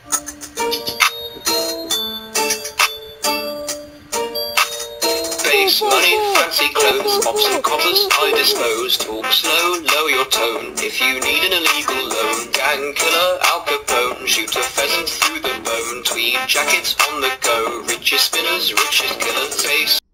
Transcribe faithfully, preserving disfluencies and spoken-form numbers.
Face money, fancy clothes, pops and coppers, I dispose. Talk slow, lower your tone, if you need an illegal loan. Gang killer, Al Capone, shoot a pheasant through the bone. Tweed jackets on the go, richest spinners, richest killers. Face